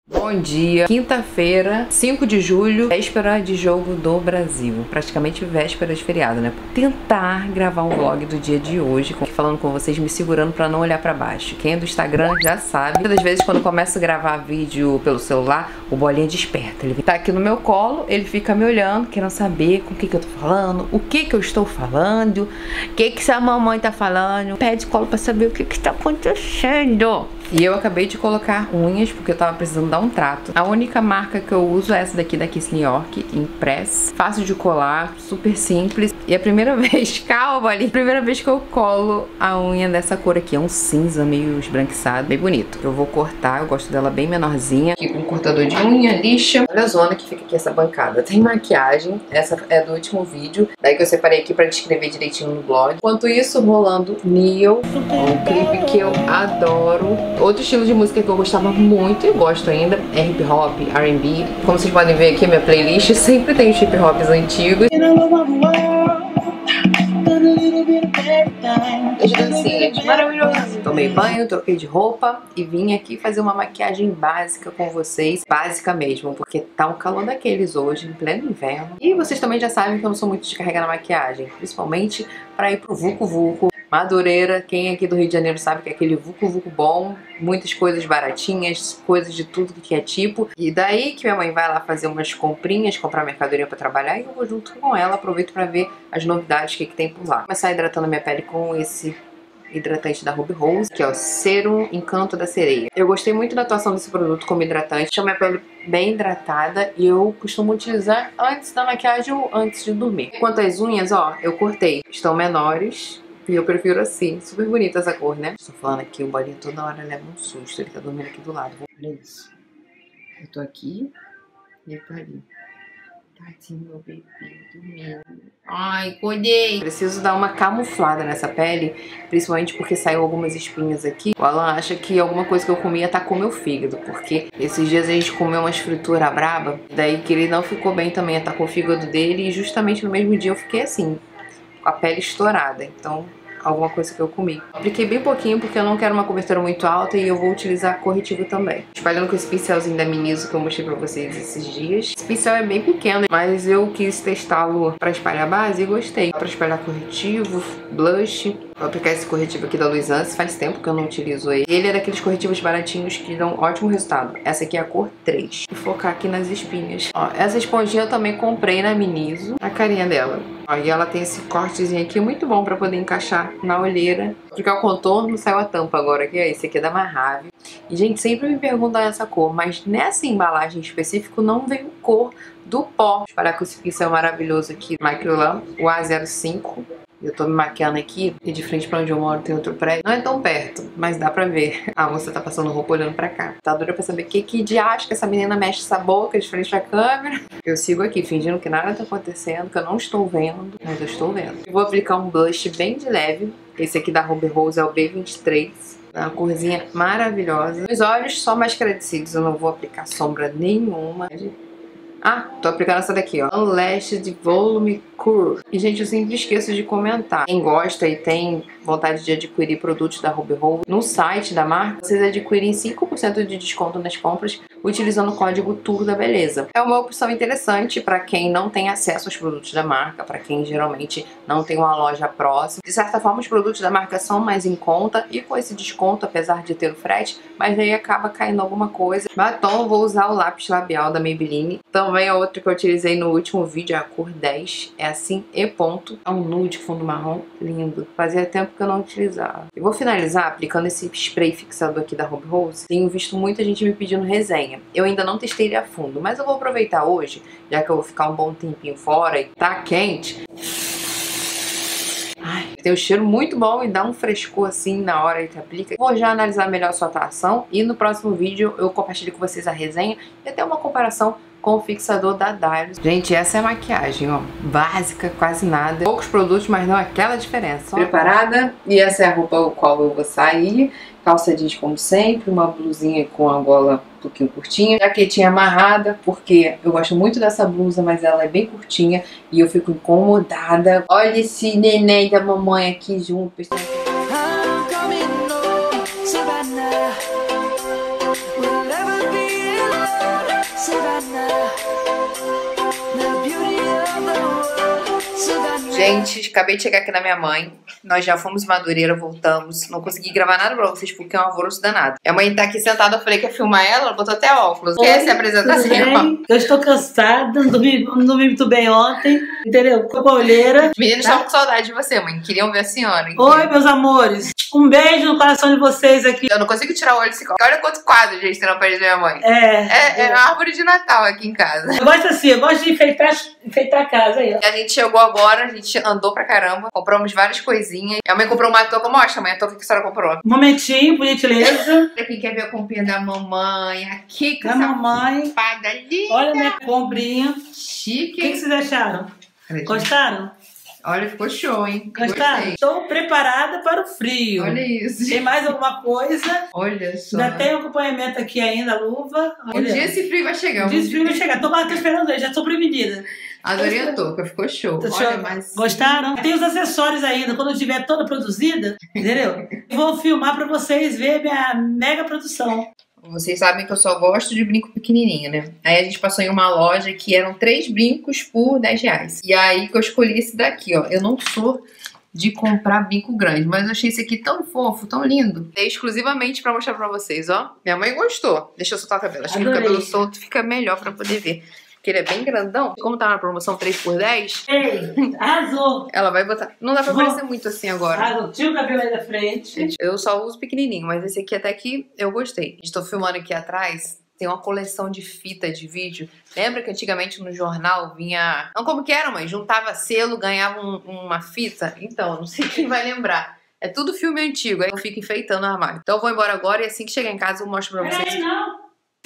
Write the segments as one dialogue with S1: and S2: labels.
S1: Bom dia, quinta-feira, 5 de julho, véspera de jogo do Brasil, praticamente véspera de feriado, né? Tentar gravar um vlog do dia de hoje, falando com vocês, me segurando pra não olhar pra baixo. Quem é do Instagram já sabe. Muitas das vezes quando eu começo a gravar vídeo pelo celular, o Bolinha desperta. Ele tá aqui no meu colo, ele fica me olhando, querendo saber com o que eu tô falando, o que eu estou falando, o que sua mamãe tá falando. Pede colo pra saber o que tá acontecendo. E eu acabei de colocar unhas, porque eu tava precisando dar um trato. A única marca que eu uso é essa daqui da Kiss New York, Impress. Fácil de colar, super simples. E a primeira vez, calma ali, primeira vez que eu colo a unha dessa cor aqui. É um cinza meio esbranquiçado, bem bonito. Eu vou cortar, eu gosto dela bem menorzinha. Aqui com um cortador de unha, lixa. Olha a zona que fica aqui essa bancada. Tem maquiagem, essa é do último vídeo. Daí que eu separei aqui pra descrever direitinho no blog. Enquanto isso, rolando Neo, um clipe que eu adoro. Outro estilo de música que eu gostava muito e gosto ainda é hip hop, R&B. Como vocês podem ver aqui, minha playlist sempre tem os hip hops antigos. As dancinhas maravilhosas. Tomei banho, troquei de roupa e vim aqui fazer uma maquiagem básica com vocês. Básica mesmo, porque tá um calor daqueles hoje, em pleno inverno. E vocês também já sabem que eu não sou muito de carregar na maquiagem, principalmente pra ir pro Vucu Vucu. Madureira, quem aqui do Rio de Janeiro sabe que é aquele Vucu Vucu bom, muitas coisas baratinhas, coisas de tudo que é tipo. E daí que minha mãe vai lá fazer umas comprinhas, comprar mercadoria pra trabalhar, e eu vou junto com ela, aproveito pra ver as novidades que tem por lá. Vou começar hidratando minha pele com esse hidratante da Ruby Rose, que é o Serum Encanto da Sereia. Eu gostei muito da atuação desse produto como hidratante, deixa minha pele bem hidratada e eu costumo utilizar antes da maquiagem ou antes de dormir. Quanto às unhas, ó, eu cortei, estão menores. E eu prefiro assim. Super bonita essa cor, né? Estou falando aqui, o Bolinha toda hora leva um susto. Ele tá dormindo aqui do lado. Olha isso. Eu tô aqui e ele tá ali. Tadinho, meu bebê, dormindo. Ai, acordei. Preciso dar uma camuflada nessa pele, principalmente porque saiu algumas espinhas aqui. O Alan acha que alguma coisa que eu comia tá com meu fígado, porque esses dias a gente comeu umas frituras braba, daí que ele não ficou bem também, tá com o fígado dele, e justamente no mesmo dia eu fiquei assim, a pele estourada, então alguma coisa que eu comi. Apliquei bem pouquinho porque eu não quero uma cobertura muito alta e eu vou utilizar corretivo também. Espalhando com esse pincelzinho da Miniso que eu mostrei pra vocês esses dias. Esse pincel é bem pequeno, mas eu quis testá-lo pra espalhar base e gostei. Pra espalhar corretivo, blush. Vou aplicar esse corretivo aqui da Luisance, faz tempo que eu não utilizo ele. Ele é daqueles corretivos baratinhos que dão ótimo resultado. Essa aqui é a cor 3. Vou focar aqui nas espinhas. Ó, essa esponjinha eu também comprei na Miniso. A carinha dela. Ó, e ela tem esse cortezinho aqui muito bom pra poder encaixar na olheira. Aplicar o contorno, saiu a tampa agora, que é esse aqui é da Marrave. E, gente, sempre me perguntam essa cor, mas nessa embalagem específica não veio cor do pó. Vou espalhar com esse pincel maravilhoso aqui, Microlam, o A05. Eu tô me maquiando aqui e de frente pra onde eu moro tem outro prédio. Não é tão perto, mas dá pra ver. A moça tá passando roupa olhando pra cá. Tá dura pra saber que diacho que essa menina mexe essa boca de frente pra câmera. Eu sigo aqui fingindo que nada tá acontecendo, que eu não estou vendo, mas eu estou vendo. Eu vou aplicar um blush bem de leve. Esse aqui da Ruby Rose é o B23. É uma corzinha maravilhosa. Os olhos só mais agradecidos, eu não vou aplicar sombra nenhuma. Ah, tô aplicando essa daqui, ó. Unlashed Volume Curve. E, gente, eu sempre esqueço de comentar. Quem gosta e tem vontade de adquirir produtos da Ruby Rose, no site da marca, vocês adquirem 5% de desconto nas compras utilizando o código Tour da Beleza. É uma opção interessante para quem não tem acesso aos produtos da marca, para quem geralmente não tem uma loja próxima. De certa forma, os produtos da marca são mais em conta e com esse desconto, apesar de ter o frete, mas aí acaba caindo alguma coisa. Batom, vou usar o lápis labial da Maybelline. Também a outra que eu utilizei no último vídeo é a cor 10. É assim, e ponto. É um nude fundo marrom lindo. Fazia tempo que eu não utilizava. Eu vou finalizar aplicando esse spray fixador aqui da Ruby Rose. Tenho visto muita gente me pedindo resenha. Eu ainda não testei ele a fundo, mas eu vou aproveitar hoje, já que eu vou ficar um bom tempinho fora e tá quente. Ai, tem um cheiro muito bom e dá um frescor assim na hora que aplica. Vou já analisar melhor a sua atuação e no próximo vídeo eu compartilho com vocês a resenha e até uma comparação com o fixador da Dylos. Gente, essa é a maquiagem, ó, básica, quase nada. Poucos produtos, mas não aquela diferença. Ó. Preparada? E essa é a roupa com a qual eu vou sair. Calça jeans como sempre, uma blusinha com a gola um pouquinho curtinha. Jaquetinha amarrada, porque eu gosto muito dessa blusa, mas ela é bem curtinha e eu fico incomodada. Olha esse neném da mamãe aqui junto. We'll never be alone. Gente, acabei de chegar aqui na minha mãe. Nós já fomos em Madureira, voltamos. Não consegui gravar nada pra vocês porque é um alvoroço danado. Minha mãe tá aqui sentada, eu falei que ia filmar ela botou até óculos. Quer se apresentar assim?
S2: Eu estou cansada, não dormi muito bem ontem, entendeu? Com a olheira.
S1: Os meninos estavam com saudade de você, mãe. Queriam ver a senhora.
S2: Oi, meus amores. Um beijo no coração de vocês aqui.
S1: Eu não consigo tirar o olho desse copo. Olha quanto quadro, gente, tem na parede da minha mãe. É uma árvore de Natal aqui em casa.
S2: Eu gosto assim, eu gosto de enfeitar a casa aí, ó.
S1: A gente chegou agora, a gente andou pra caramba, compramos várias coisinhas. A mãe comprou uma touca. Mostra, mãe, a touca que a senhora comprou.
S2: Um momentinho, por gentileza.
S1: Pra quem quer ver a comprinha da mamãe, aqui com
S2: Da mamãe.
S1: espada linda.
S2: Olha a minha comprinha.
S1: Chique.
S2: O que vocês acharam? Gostaram?
S1: Olha, ficou show, hein?
S2: Gostaram?
S1: Gostei.
S2: Estou preparada para o frio.
S1: Olha isso.
S2: Tem mais alguma coisa?
S1: Olha só.
S2: Já tem acompanhamento aqui ainda, a luva.
S1: Um dia esse frio vai chegar.
S2: Um dia esse frio vai chegar. Tô esperando aí, já tô prevenida.
S1: Adorei a touca, ficou show. Olha, mas...
S2: Gostaram? Tem os acessórios ainda, quando eu estiver toda produzida, entendeu? Vou filmar pra vocês verem minha mega produção.
S1: Vocês sabem que eu só gosto de brinco pequenininho, né? Aí a gente passou em uma loja que eram 3 brincos por R$10. E aí que eu escolhi esse daqui, ó. Eu não sou de comprar brinco grande, mas eu achei esse aqui tão fofo, tão lindo. Dei exclusivamente pra mostrar pra vocês, ó. Minha mãe gostou. Deixa eu soltar o cabelo. Acho que o cabelo solto fica melhor pra poder ver. Porque ele é bem grandão. Como tá na promoção 3 por 10...
S2: Ei, arrasou!
S1: Ela vai botar... Não dá pra aparecer muito assim agora.
S2: Arrasou. Tira o cabelo aí da frente.
S1: Eu só uso pequenininho, mas esse aqui até que eu gostei. Estou filmando aqui atrás, tem uma coleção de fita de vídeo. Lembra que antigamente no jornal vinha... Não, como que era, mãe? Juntava selo, ganhava uma fita? Então, não sei quem vai lembrar. É tudo filme antigo, aí eu fico enfeitando o armário. Então eu vou embora agora e assim que chegar em casa eu mostro pra vocês.
S2: Peraí, não!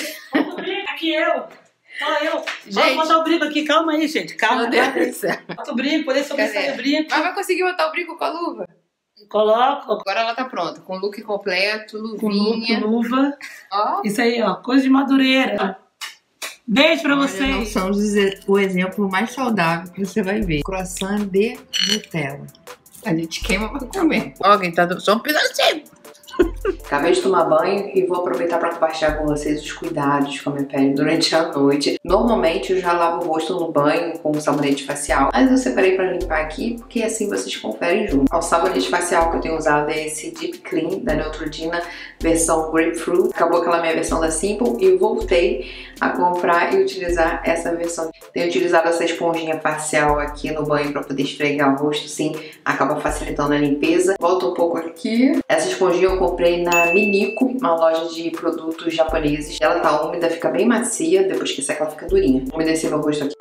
S2: Aqui eu! Só eu.
S1: Gente.
S2: Vamos botar o brinco aqui. Calma aí, gente. Calma.
S1: Meu Deus do céu.
S2: Bota o brinco, por isso eu preciso do brinco.
S1: Mas vai conseguir botar o brinco com a luva?
S2: Coloco.
S1: Agora ela tá pronta, com look completo,
S2: Com
S1: luvinha.
S2: luva.
S1: Ó.
S2: Isso aí, ó. Coisa de Madureira. Beijo pra
S1: Não
S2: vocês.
S1: são o exemplo mais saudável que você vai ver. Croissant de Nutella. A gente queima pra comer. Ó, quem tá só um pedacinho. Acabei de tomar banho e vou aproveitar para compartilhar com vocês os cuidados com a minha pele durante a noite. Normalmente eu já lavo o rosto no banho com sabonete facial, mas eu separei para limpar aqui porque assim vocês conferem junto. O sabonete facial que eu tenho usado é esse Deep Clean da Neutrogena versão Grapefruit. Acabou aquela minha versão da Simple e voltei a comprar e utilizar essa versão. Tenho utilizado essa esponjinha facial aqui no banho para poder esfregar o rosto, sim, acaba facilitando a limpeza. Volto um pouco aqui. Essa esponjinha eu comprei na Minico, uma loja de produtos japoneses. Ela tá úmida, fica bem macia, depois que seca ela fica durinha. Vou umedecer meu rosto aqui.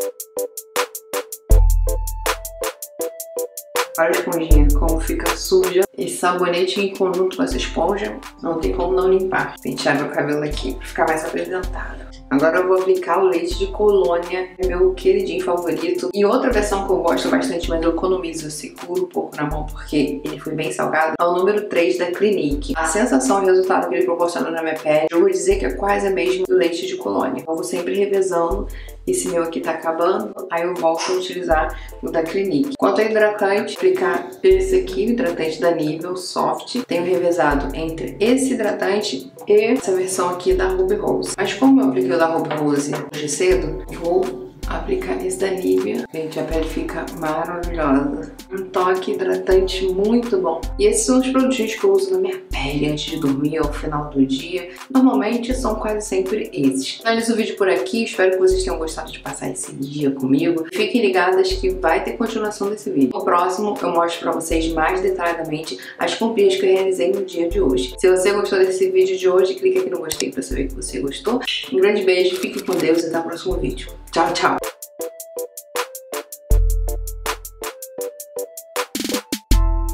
S1: Olha a esponjinha, como fica suja. Esse sabonete em conjunto com essa esponja, não tem como não limpar. Pentear meu cabelo aqui pra ficar mais apresentável. Agora eu vou aplicar o leite de colônia, meu queridinho favorito. E outra versão que eu gosto bastante, mas eu economizo, eu seguro um pouco na mão porque ele foi bem salgado, é o número 3 da Clinique. A sensação e o resultado que ele proporciona na minha pele, eu vou dizer que é quase a mesma do leite de colônia. Eu vou sempre revezando. Esse meu aqui tá acabando, aí eu volto a utilizar o da Clinique. Quanto ao hidratante, aplicar esse aqui, o hidratante da Nível Soft. Tenho revezado entre esse hidratante e essa versão aqui da Ruby Rose. Mas como eu apliquei o da Ruby Rose hoje cedo, vou aplicar esse da Nivea. Gente, a pele fica maravilhosa. Um toque hidratante muito bom. E esses são os produtinhos que eu uso na minha pele antes de dormir ao final do dia. Normalmente são quase sempre esses. Finalizo o vídeo por aqui. Espero que vocês tenham gostado de passar esse dia comigo. Fiquem ligadas que vai ter continuação desse vídeo. No próximo eu mostro pra vocês mais detalhadamente as comprinhas que eu realizei no dia de hoje. Se você gostou desse vídeo de hoje, clica aqui no gostei pra saber que você gostou. Um grande beijo, fique com Deus e até o próximo vídeo. Tchau, tchau!